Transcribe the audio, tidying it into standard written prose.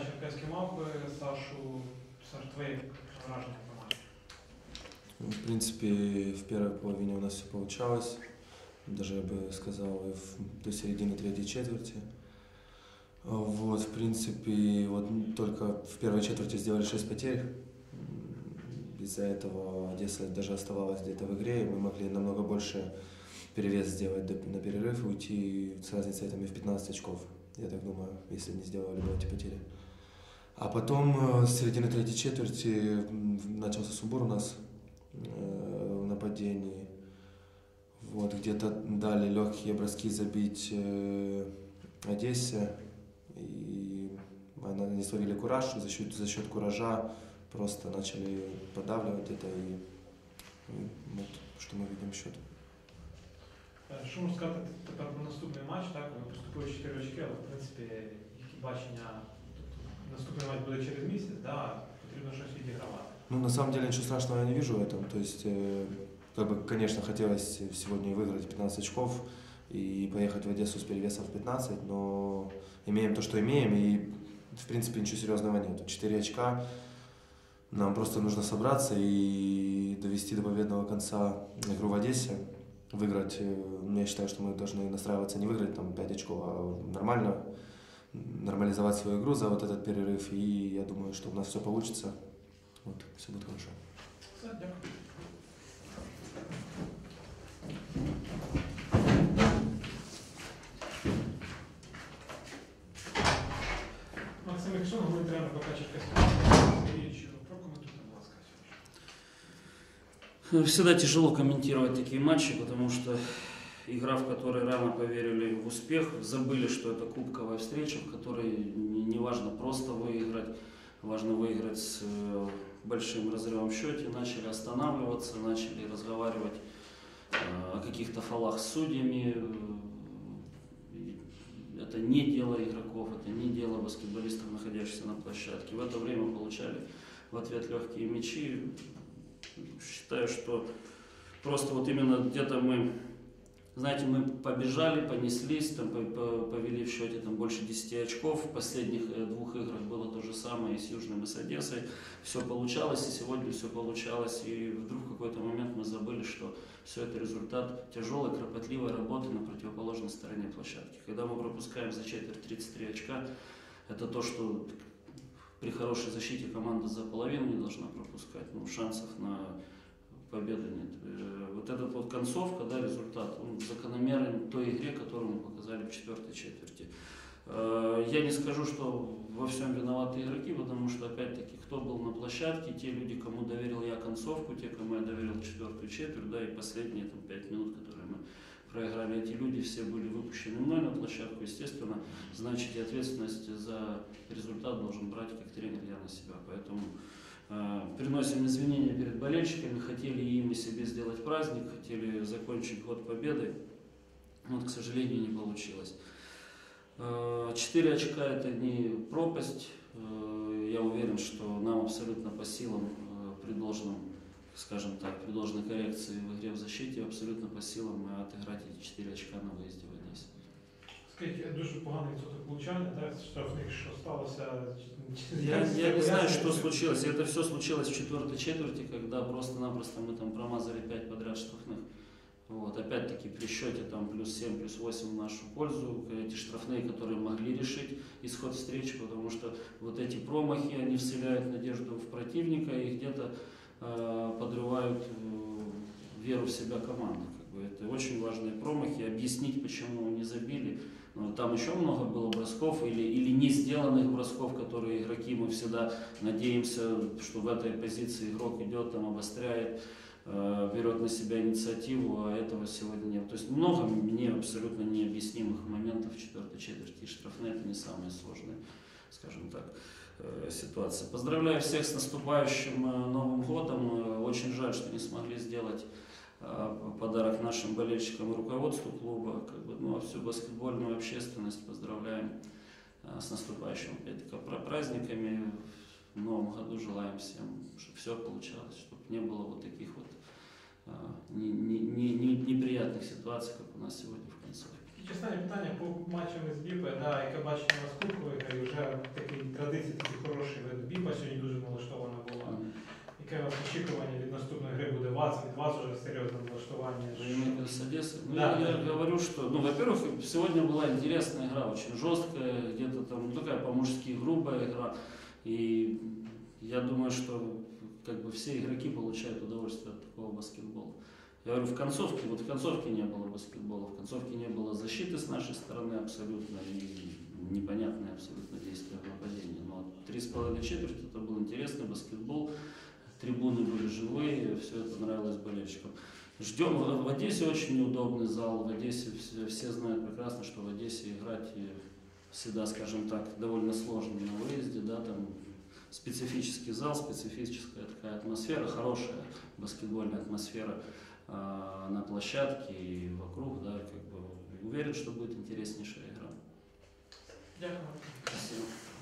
черкаські мавпи, Сашу. Саш, твои вражения по матчу? В принципе, в первой половине у нас все получалось. Даже, я бы сказал, до середины третьей четверти. Вот, в принципе, вот только в первой четверти сделали 6 потерь. Из-за этого Одесса даже оставалась где-то в игре, и мы могли намного больше перевес сделать на перерыв и уйти с разницей в 15 очков, я так думаю, если не сделали бы эти потери. А потом с середины третьей четверти начался сумбур у нас в нападении. Вот, где-то дали легкие броски забить Одессе, и они словили кураж, за счет куража просто начали подавливать это, и вот, что мы видим счет. Що можна сказати тепер про наступний матч? Так, ми поступили 4 очки, але в принципі, які бачення, наступний матч буде через місяць, да, потрібно щось відігравати. Ну, на самом деле, ничего страшного я не вижу в этом. То есть, как бы, конечно, хотелось сегодня выиграть 15 очков и поехать в Одессу с перевесом в 15, но имеем то, что имеем, и, в принципе, ничего серьезного нет. 4 очка, нам просто нужно собраться и довести до победного конца игру в Одессе, выиграть. Я считаю, что мы должны настраиваться не выиграть там 5 очков, а нормально нормализовать свою игру за вот этот перерыв, и я думаю, что у нас все получится. Вот, все будет хорошо. Все, дякую. Максим, якщо ми тренер БК Черкаський, прокоментуйте, будь ласка, сьогодні. Всегда тяжело комментировать такие матчи, потому что игра, в которой рано поверили в успех, забыли, что это кубковая встреча, в которой не важно просто выиграть, важно выиграть с большим разрывом в счете, начали останавливаться, начали разговаривать о каких-то фолах с судьями. Это не дело игроков, это не дело баскетболистов, находящихся на площадке. В это время получали в ответ легкие мячи. Считаю, что просто вот именно где-то мы, знаете, мы побежали, понеслись, там, повели в счете там, больше 10 очков. В последних 2 играх было то же самое и с Южным, и с Одессой. Все получалось, и сегодня все получалось. И вдруг в какой-то момент мы забыли, что все это результат тяжелой, кропотливой работы на противоположной стороне площадки. Когда мы пропускаем за четверть 33 очка, это то, что при хорошей защите команда за половину не должна пропускать. Ну, шансов на победы нет. Вот эта вот концовка, да, результат, он закономерен той игре, которую мы показали в 4-й четверти. Я не скажу, что во всем виноваты игроки, потому что, опять-таки, кто был на площадке, те люди, кому доверил я концовку, те, кому я доверил 4-ю четверть, да, и последние там, 5 минут, которые мы проиграли, эти люди все были выпущены мной на площадку, естественно, значит, и ответственность за результат должен брать как тренер я на себя, поэтому приносим извинения перед болельщиками, хотели им и себе сделать праздник, хотели закончить год победы, вот, к сожалению, не получилось. 4 очка это не пропасть, я уверен, что нам абсолютно по силам при должном, скажем так, при должной коррекции в игре в защите, абсолютно по силам отыграть эти 4 очка на выезде в Одессе. Скажіть, дуже поганий відсоток влучання, так, штрафних, що сталося? Я не знаю, что случилось. Это все случилось в 4-й четверти, когда просто-напросто мы там промазали 5 подряд штрафных. Вот, опять-таки при счете там плюс 7, плюс 8 в нашу пользу. Эти штрафные, которые могли решить исход встречи, потому что вот эти промахи, они вселяют надежду в противника и где-то подрывают веру в себя команды. Это очень важные промахи. Объяснить, почему не забили. Там еще много было бросков или не сделанных бросков, которые игроки, мы всегда надеемся, что в этой позиции игрок идет, там, обостряет, берет на себя инициативу, а этого сегодня нет. То есть много мне абсолютно необъяснимых моментов в 4-й четверти. И штрафные это не самые сложные, скажем так, ситуации. Поздравляю всех с наступающим Новым годом. Очень жаль, что не смогли сделать подарок нашим болельщикам и руководству клуба, как бы, ну, а всю баскетбольную общественность поздравляем с наступающими праздниками. В новом году желаем всем, чтобы все получалось, чтобы не было вот таких вот неприятных ситуаций, как у нас сегодня в концовке. Чесне питання по матчам із БІПа, да, яке бачення у вас кубкової гри, вже такі традиції, такі хороші від БІПа сьогодні дуже налаштована була. Яке у вас очікування від наступної гри буде від вас вже серйозне налаштування? С Одессой. Ну, Да, я да. говорю, что, ну, во-первых, сегодня была интересная игра, очень жесткая, где-то там, ну, такая по-мужски грубая игра. И я думаю, что как бы все игроки получают удовольствие от такого баскетбола. Я говорю, в концовке не было баскетбола, в концовке не было защиты с нашей стороны абсолютно, и непонятные абсолютно действия в нападении. Но 3,5 четверти это был интересный баскетбол, трибуны были живые, все это нравилось болельщикам. Ждем, в Одессе очень неудобный зал, в Одессе все знают прекрасно, что в Одессе играть всегда, скажем так, довольно сложно на выезде, да, там специфический зал, специфическая такая атмосфера, хорошая баскетбольная атмосфера на площадке и вокруг, да, как бы уверен, что будет интереснейшая игра. Дякую. Спасибо.